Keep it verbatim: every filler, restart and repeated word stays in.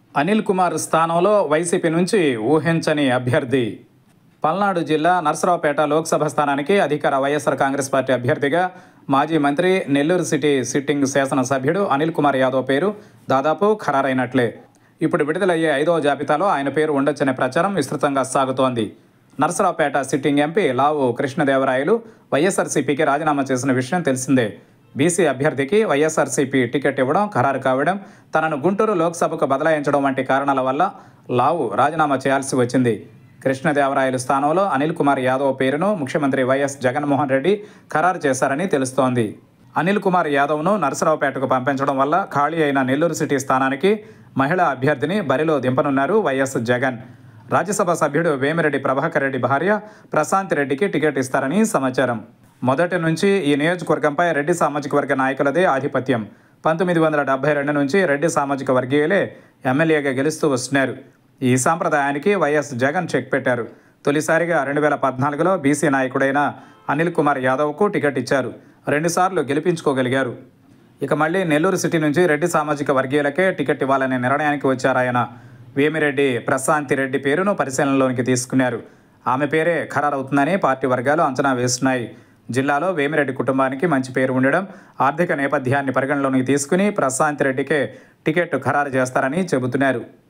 అనిల్ కుమార్ స్థానంలో వైసీపీ నుంచి ఊహించని అభ్యర్థి. పల్నాడు జిల్లా నర్సరావుపేట లోక్సభ స్థానానికి అధికార వైఎస్ఆర్ కాంగ్రెస్ పార్టీ అభ్యర్థిగా మాజీ మంత్రి, నెల్లూరు సిటీ సిట్టింగ్ శాసనసభ్యుడు అనిల్ కుమార్ యాదవ్ పేరు దాదాపు ఖరారైనట్లే. ఇప్పుడు విడుదలయ్యే ఐదవ జాబితాలో ఆయన పేరు ఉండొచ్చనే ప్రచారం విస్తృతంగా సాగుతోంది. నర్సరావుపేట సిట్టింగ్ ఎంపీ లావు కృష్ణదేవరాయలు వైఎస్ఆర్సీపీకి రాజీనామా చేసిన విషయం తెలిసిందే. బీసీ అభ్యర్థికి వైఎస్ఆర్సీపీ టికెట్ ఇవ్వడం ఖరారు కావడం, తనను గుంటూరు లోక్సభకు బదలాయించడం వంటి కారణాల వల్ల లావు రాజీనామా చేయాల్సి వచ్చింది. కృష్ణదేవరాయలు స్థానంలో అనిల్ కుమార్ యాదవ్ పేరును ముఖ్యమంత్రి వైఎస్ జగన్మోహన్ రెడ్డి ఖరారు చేశారని తెలుస్తోంది. అనిల్ కుమార్ యాదవ్ను నర్సరావుపేటకు పంపించడం వల్ల ఖాళీ అయిన నెల్లూరు సిటీ స్థానానికి మహిళా అభ్యర్థిని బరిలో దింపనున్నారు వైఎస్ జగన్. రాజ్యసభ సభ్యుడు వేమిరెడ్డి ప్రభాకర్ రెడ్డి భార్య ప్రశాంత్ రెడ్డికి టికెట్ ఇస్తారని సమాచారం. మొదటి నుంచి ఈ నియోజకవర్గంపై రెడ్డి సామాజిక వర్గ నాయకులదే ఆధిపత్యం. పంతొమ్మిది వందల డెబ్బై రెండు నుంచి రెడ్డి సామాజిక వర్గీయులే ఎమ్మెల్యేగా గెలుస్తూ వస్తున్నారు. ఈ సాంప్రదాయానికి వైఎస్ జగన్ చెక్ పెట్టారు. తొలిసారిగా రెండు వేల పద్నాలుగులో బీసీ నాయకుడైన అనిల్ కుమార్ యాదవ్కు టికెట్ ఇచ్చారు. రెండుసార్లు గెలిపించుకోగలిగారు. ఇక మళ్ళీ నెల్లూరు సిటీ నుంచి రెడ్డి సామాజిక వర్గీయులకే టికెట్ ఇవ్వాలనే నిర్ణయానికి వచ్చారాయన. వేమిరెడ్డి ప్రశాంతి రెడ్డి పేరును పరిశీలనలోనికి తీసుకున్నారు. ఆమె పేరే ఖరారవుతుందని పార్టీ వర్గాలు అంచనా వేస్తున్నాయి. జిల్లాలో వేమిరెడ్డి కుటుంబానికి మంచి పేరు ఉండడం, ఆర్థిక నేపథ్యాన్ని పరిగణలోనికి తీసుకుని ప్రశాంత్ రెడ్డికే టికెట్ ఖరారు చేస్తారని చెబుతున్నారు.